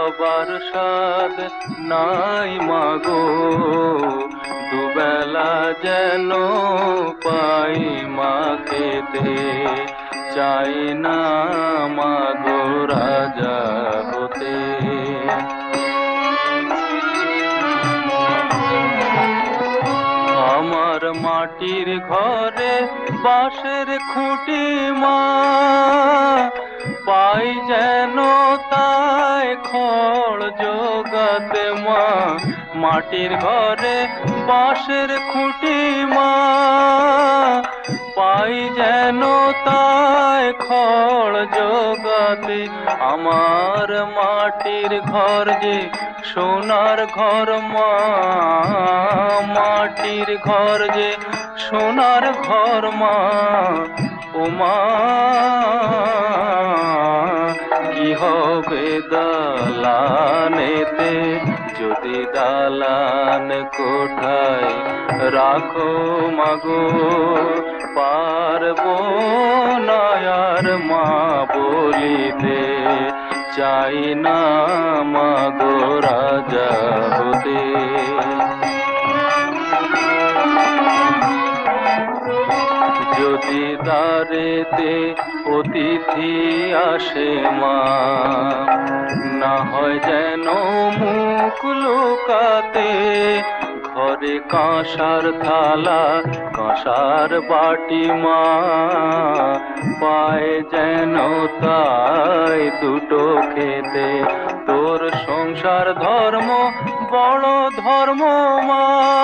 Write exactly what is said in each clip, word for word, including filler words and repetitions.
হবার স্বাদ নাই মাগো, দুবেলা যেন পাই মা খেতে, চাই না মাগো রাজা হতে। আমার মাটির ঘরে বাঁশের খুঁটি মা, পাই যেন তাই খড় জোগাতে মা। মাটির ঘরে বাঁশের খুঁটি মা, পাই যেন তাই খড় জোগাতে। আমার মাটির ঘর যে সোনার ঘর মা, মাটির ঘর যে সোনার ঘর মা। ও মা কি হবে দালানেতে, যদি দালান কোঠায় রাখো মাগো, পারবো না আর মা বলিতে, চাই না মাগো রাজা হতে। যদি দ্বারেতে অতিথি আসে মা, না হয় যেন মুখ লুকাতে, ঘরে কাঁসার থালা কাঁসার বাটি মা, পায় যেন তাই দুটো খেতে। তোর সংসার ধর্ম বড় ধর্ম মা,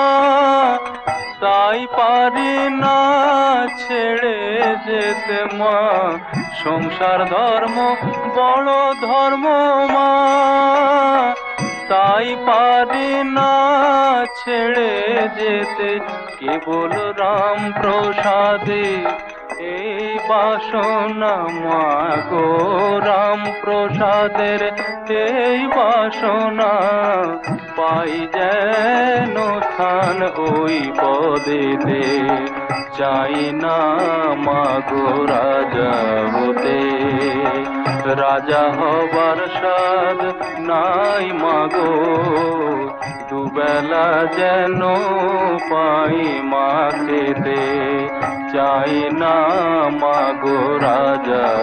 তাই পারি না ছেড়ে যেতে মা। সংসার ধর্ম বড় ধর্ম মা, তাই পারি না ছেড়ে যেতে। কেবল রাম প্রসাদে এই বাসনা মা গো, রাম প্রসাদের এই বাসনা, পাই যেন স্থান ওই পদেতে, চাই না মাগো রাজা হতে। রাজা হবার স্বাদ নাই মাগো, দুবেলা যেন পাই মা খেতে, চাই না মাগো রাজা